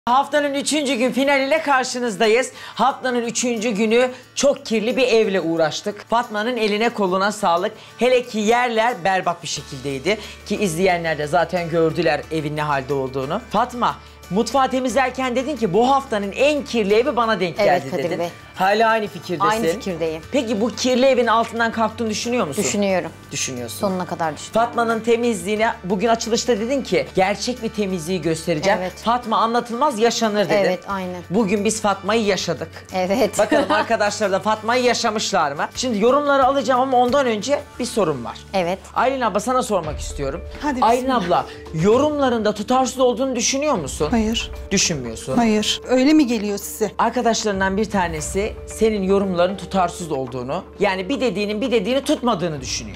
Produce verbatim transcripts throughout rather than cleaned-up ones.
Haftanın üçüncü gün finaliyle karşınızdayız. Haftanın üçüncü günü çok kirli bir evle uğraştık. Fatma'nın eline koluna sağlık. Hele ki yerler berbat bir şekildeydi. Ki izleyenler de zaten gördüler evin ne halde olduğunu. Fatma, mutfağı temizlerken dedin ki bu haftanın en kirli evi bana denk geldi Evet, Kadir dedin. Bey. Hala aynı fikirdesin. Aynı fikirdeyim. Peki bu kirli evin altından kalktığını düşünüyor musun? Düşünüyorum. Düşünüyorsun. Sonuna kadar düşünüyorum. Fatma'nın temizliğine bugün açılışta dedin ki gerçek bir temizliği göstereceğim. Evet. Fatma anlatılmaz yaşanır dedin. Evet, aynen. Bugün biz Fatma'yı yaşadık. Evet. Bakalım arkadaşlar da Fatma'yı yaşamışlar mı? Şimdi yorumları alacağım ama ondan önce bir sorum var. Evet. Aylin abla sana sormak istiyorum. Hadi Aylin bismillah. abla yorumlarında tutarsız olduğunu düşünüyor musun? Hayır. Düşünmüyorsun. Hayır. Öyle mi geliyor size? Arkadaşlarından bir tanesi senin yorumların tutarsız olduğunu, yani bir dediğinin bir dediğini tutmadığını düşünüyor.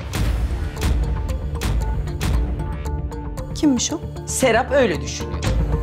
Kimmiş o? Serap öyle düşünüyor.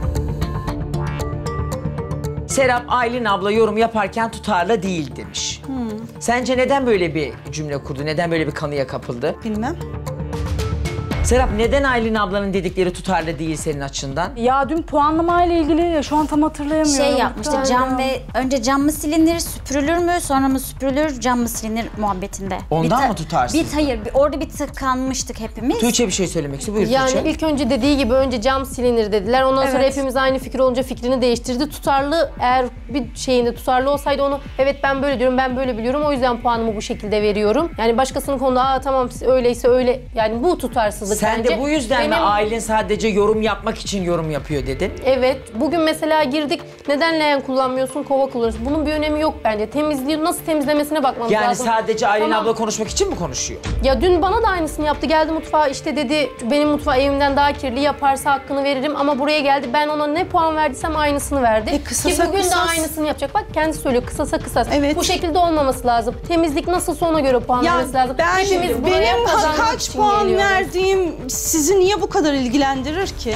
Serap, Aylin abla yorum yaparken tutarlı değil demiş. Hmm. Sence neden böyle bir cümle kurdu? Neden böyle bir kanıya kapıldı? Bilmem. Serap, neden Aylin ablanın dedikleri tutarlı değil senin açından? Ya dün puanlama ile ilgili şu an tam hatırlayamıyorum. Şey yapmıştı, cam ve önce cam mı silinir, süpürülür mü, sonra mı süpürülür, cam mı silinir muhabbetinde. Ondan Bir ta- mı tutarsın? Bir hayır, bir, orada bir tıkanmıştık hepimiz. Tuğçe bir şey söylemek istiyor. Buyur Yani Tuğçe. ilk önce dediği gibi önce cam silinir dediler. Ondan sonra Evet. hepimiz aynı fikir olunca fikrini değiştirdi. Tutarlı, eğer bir şeyinde tutarlı olsaydı onu evet ben böyle diyorum, ben böyle biliyorum. O yüzden puanımı bu şekilde veriyorum. Yani başkasının konuda aa tamam öyleyse öyle. Yani bu tutarsızlık Sen bence. de bu yüzden mi Benim- Aylin sadece yorum yapmak için yorum yapıyor dedin? Evet. Bugün mesela girdik. Neden leğen kullanmıyorsun, kova kullanıyorsun? Bunun bir önemi yok bence. Temizliği nasıl temizlemesine bakmamız Yani lazım. sadece Aylin Tamam. abla konuşmak için mi konuşuyor? Ya dün bana da aynısını yaptı. Geldi mutfağa işte dedi benim mutfağı evimden daha kirli, yaparsa hakkını veririm ama buraya geldi ben ona ne puan verdiysem aynısını verdi. E, kısasa Ki bugün kısas. de aynısını yapacak. Bak kendisi söylüyor kısasa kısas. Evet. Bu şekilde olmaması lazım. Temizlik nasılsa ona göre puan Ya vermesi lazım. ben Hepimiz buraya benim kazanmak kaç için puan geliyoruz. verdiğim sizi niye bu kadar ilgilendirir ki?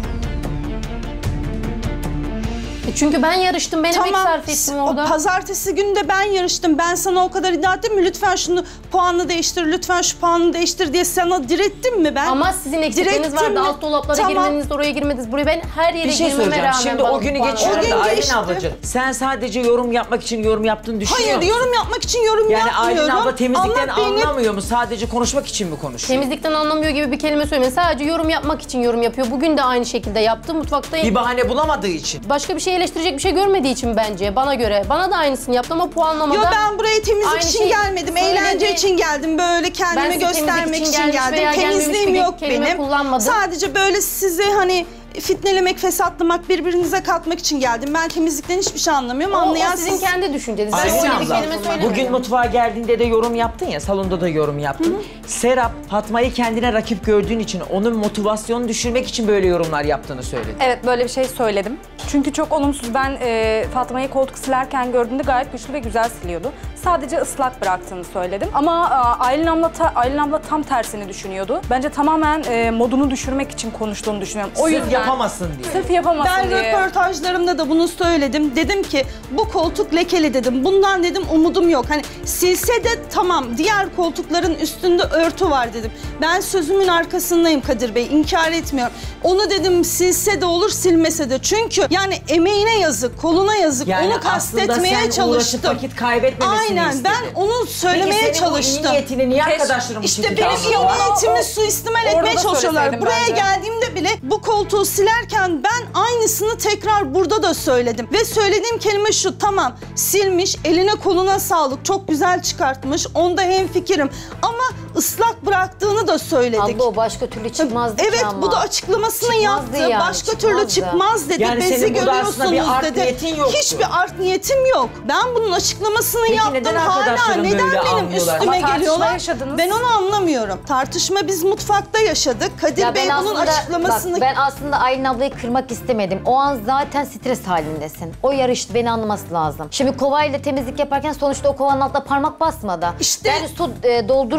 E Çünkü ben yarıştım, ben emek Tamam. sarf ettim o orada. Pazartesi günü de ben yarıştım. Ben sana o kadar iddia ettim mi? Lütfen şunu puanını değiştir, lütfen şu puanını değiştir diye sana direttim mi ben? Ama sizin eksikleriniz Direttim vardı. mi? Alt dolaplara Tamam. girmediniz, oraya girmediniz. Buraya ben her yere Bir şey girmeme söyleyeceğim. rağmen Şimdi bana o günü puan geçiyorum verdiniz. O da gün Aylin geçti. ablacığım. Sen sadece yorum yapmak için yorum yaptığını düşünüyor Hayır, musun? yorum yapmak için yorum Yani yapmıyorum. Aylin abla temizlikten Ama benim- anlamıyor mu? Sadece konuşmak için mi konuşuyor? Temizlikten anlamıyor gibi bir kelime söylemeyin. Sadece yorum yapmak için yorum yapıyor. Bugün de aynı şekilde yaptı. Mutfakta Bir bahane bulamadığı için. başka bir şey eleştirecek bir şey görmediği için bence bana göre. Bana da aynısını yaptı ama puanlamada... Yo ben buraya temizlik Aynı için şey gelmedim. söyledi. Eğlence için geldim. Böyle kendimi Ben size temizlik göstermek için için, gelmiş veya geldim. gelmemiş Temizliğim bir yok kelime benim. kullanmadım. Sadece böyle size hani fitnelemek, fesatlamak, birbirinize katmak için geldim. Ben temizlikten hiçbir şey anlamıyorum. O, o Anlayan sizin siz... kendi düşünceniz. Ben Aylin öyle bir abla, kelime söylemedim. bugün mutfağa geldiğinde de yorum yaptın ya, salonda da yorum yaptın. Serap, Fatma'yı kendine rakip gördüğün için, onun motivasyonunu düşürmek için böyle yorumlar yaptığını söyledi. Evet, böyle bir şey söyledim. Çünkü çok olumsuz. Ben e, Fatma'yı koltuk silerken gördüğümde gayet güçlü ve güzel siliyordu. Sadece ıslak bıraktığını söyledim. Ama e, Aylin abla, ta, Aylin abla tam tersini düşünüyordu. Bence tamamen e, modunu düşürmek için konuştuğunu düşünüyorum. O Sırf yüzden yapamasın diye. Sırf yapamasın Ben diye. röportajlarımda da bunu söyledim. Dedim ki bu koltuk lekeli dedim. Bundan dedim umudum yok. Hani silse de tamam, diğer koltukların üstünde örtü var dedim. Ben sözümün arkasındayım Kadir Bey. İnkar etmiyorum. Onu dedim silse de olur, silmese de. Çünkü yani emeğine yazık, koluna yazık. Yani Onu aslında kastetmeye sen çalıştım. uğraşıp vakit kaybetmemesini Aynen, istedin. ben onu söylemeye Peki senin çalıştım. bu iyi niyetini niye Keş- arkadaşlarım bu İşte şekilde benim iyi anlıyorlar? niyetimi O- suistimal orada etmeye da çalışıyorlar. söyleseydim Buraya bence. geldiğimde bile bu koltuğu silerken ben aynısını tekrar burada da söyledim. Ve söylediğim kelime şu: tamam silmiş, eline koluna sağlık, çok güzel çıkartmış, onda hemfikirim. Ama ıslak bıraktığını da söyledik. Abla o başka türlü çıkmazdı Evet, ki ama. bu da açıklamasını Çıkmazdı yaptı. yani, Başka çıkmazdı. türlü çıkmaz dedi. Yani Bezi senin burada aslında bir görüyorsunuz art dedi. niyetin yoktu. Hiçbir art niyetim yok. Ben bunun açıklamasını Peki yaptım. neden Hala arkadaşların neden böyle benim anlıyorlar? üstüme Ama tartışma geliyorlar? yaşadınız. Ben onu anlamıyorum. Tartışma biz mutfakta yaşadık. Kadir Ya Bey ben bunun aslında, açıklamasını... bak, ben aslında Aylin ablayı kırmak istemedim. O an zaten stres halindesin. O yarıştı, beni anlaması lazım. Şimdi kovayla temizlik yaparken sonuçta o kovanın altına parmak basmadı. İşte- Ben su e, doldururken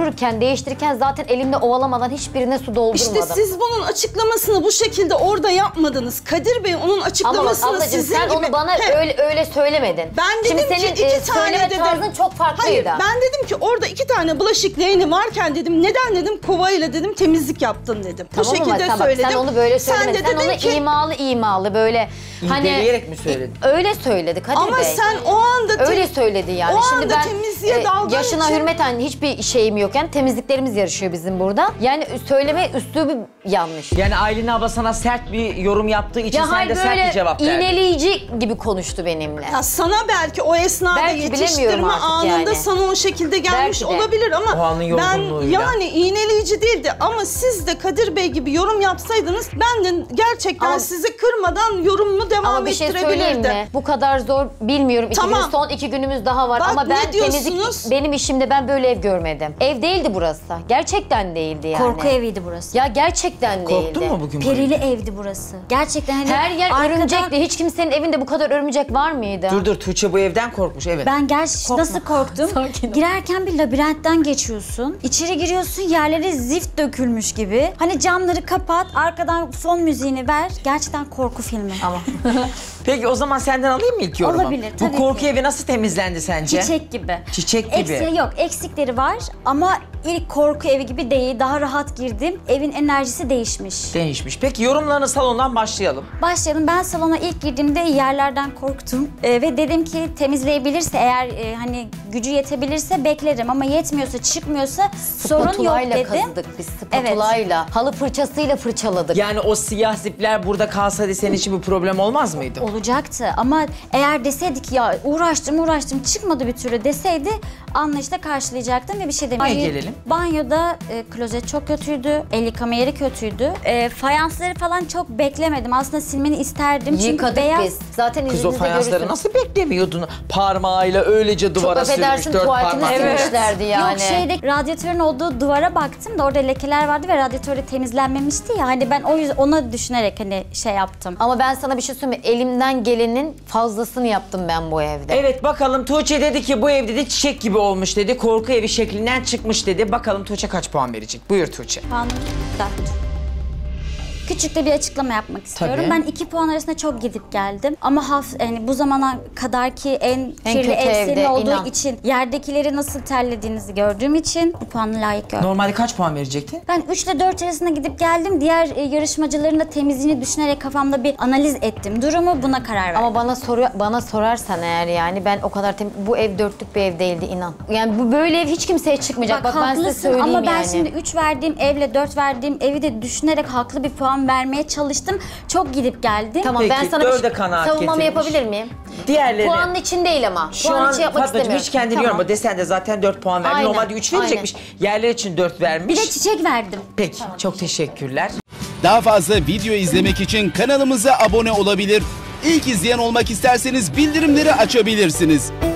değiştirirken zaten elimle ovalamadan hiçbirine su doldurmadım. İşte siz bunun açıklamasını bu şekilde orada yapmadınız. Kadir Bey onun Ama bak açıklamasını ablacığım sizin sen gibi... onu bana He. öyle öyle söylemedin. Ben dedim Şimdi ki senin iki e, tane söyleme dedim. tarzın çok farklıydı. Hayır ben dedim ki orada iki tane bulaşık leğeni varken dedim neden dedim kovayla dedim temizlik yaptın dedim. Tamam bu şekilde ama sen, bak, söyledim. sen onu böyle söylemedin. Sen Sen, de dedin onu ki imalı imalı böyle hani İndeleyerek mi söyledin? e, öyle söyledi Kadir ama Bey. sen o anda te- Öyle söyledi yani. o Şimdi anda ben temizliğe daldığın yaşına için- hürmeten hiçbir şeyim yok yani temizliklerimiz yarışıyor bizim burada. Yani söyleme üslubu yanlış. Yani Aylin abla sana sert bir yorum yaptığı için Ya sen hayır de sert bir böyle cevap verdin. iğneleyici gibi konuştu benimle. Ya sana belki o esnada Belki bilemiyorum yetiştirme artık anında yani. sana o şekilde gelmiş Belki de. olabilir ama O anın ben yorgunluğuyla. yani iğneleyici değildi ama siz de Kadir Bey gibi yorum yapsaydınız ben de gerçekten Ama- sizi kırmadan yorumumu devam Ama bir şey söyleyeyim ettirebilirdim. mi? Bu kadar zor bilmiyorum. İki Tamam. gün, son iki günümüz daha var. Bak, ama ben ne diyorsunuz? temizlik benim işimde ben böyle ev görmedim. Ev değildi burası. Gerçekten değildi yani. Korku eviydi burası. Ya gerçekten değildi. Korktun mu bugün? Perili evdi burası. Gerçekten hani Her yer arkadan- örümcekli. Hiç kimsenin evinde bu kadar örümcek var mıydı? Dur dur Tuğçe bu evden korkmuş evet. Ben gerçi nasıl korktum? Sakin ol. Girerken bir labirentten geçiyorsun. İçeri giriyorsun yerlere zift dökülmüş gibi. Hani camları kapat, arkadan fon müziğini ver. Gerçekten korku filmi. Ama Peki o zaman senden alayım mı ilk yorumu? Olabilir, Bu tabii korku ki. evi nasıl temizlendi sence? Çiçek gibi. Çiçek gibi. Eksiği yok, eksikleri var ama ilk korku evi gibi değil. Daha rahat girdim. Evin enerjisi değişmiş. Değişmiş. Peki yorumlarını salondan başlayalım. Başlayalım. Ben salona ilk girdiğimde yerlerden korktum Ee, ve dedim ki temizleyebilirse eğer e, hani gücü yetebilirse beklerim ama yetmiyorsa çıkmıyorsa sorun yok spatulayla dedim. kazıdık biz. Spatulayla. Halı fırçasıyla fırçaladık. Yani o siyah zipler burada kalsaydı senin için bir problem olmaz mıydı? Olacaktı ama eğer deseydi ki ya uğraştım uğraştım çıkmadı bir türlü deseydi anlayışla karşılayacaktım ve bir şey Banyoya demeyeyim. gelelim. Banyoda e, klozet çok kötüydü, el yıkama yeri kötüydü. E, fayansları falan çok beklemedim. Aslında silmeni isterdim çünkü Yıkadık beyaz. biz. Zaten Kız o yüzünüzde fayansları görürsün. nasıl beklemiyordun? Parmağıyla öylece Çok duvara sürmüş affedersin dört tuvaletini parmak. silmişlerdi yani. Yok şeyde radyatörün olduğu duvara baktım da orada lekeler vardı ve radyatörde temizlenmemişti ya. Hani ben o yüzden ona düşünerek hani şey yaptım. Ama ben sana bir şey söyleyeyim mi? Elimden gelenin fazlasını yaptım ben bu evde. Evet bakalım Tuğçe dedi ki bu ev dedi çiçek gibi olmuş dedi. Korku evi şeklinden çıkmış dedi. Bakalım Tuğçe kaç puan verecek? Buyur Tuğçe. Puanım dört. Küçük de bir açıklama yapmak istiyorum. Tabii. Ben iki puan arasında çok gidip geldim. Ama haf, yani bu zamana kadarki en kirli kötü ev senin evde, olduğu inan. için, yerdekileri nasıl terlediğinizi gördüğüm için bu puanı layık gördüm. Normalde kaç puan verecektin? Ben üç ile dört arasında gidip geldim. Diğer e, yarışmacıların da temizliğini düşünerek kafamda bir analiz ettim. Durumu buna karar verdim. Ama bana soru bana sorarsan eğer yani ben o kadar tem- bu ev dörtlük bir ev değildi inan. Yani bu böyle ev hiç kimseye çıkmayacak. Bak, ben size haklısın söyleyeyim ama ben yani. şimdi üç verdiğim evle dört verdiğim evi de düşünerek haklı bir puan vermeye çalıştım. Çok gidip geldim. Tamam Peki, ben sana dörde bir kanaat savunmamı getirmiş. yapabilir miyim? Diğerleri. Puanın için değil ama. Şu Puan an için yapmak Fatmacığım istemiyorum. hiç kendini Tamam. yorma. Desen de zaten dört puan verdi. Aynen, Normalde üç verecekmiş. Yerler için dört vermiş. Bir de çiçek verdim. Peki çok teşekkürler. Daha fazla video izlemek için kanalımıza abone olabilir. İlk izleyen olmak isterseniz bildirimleri açabilirsiniz.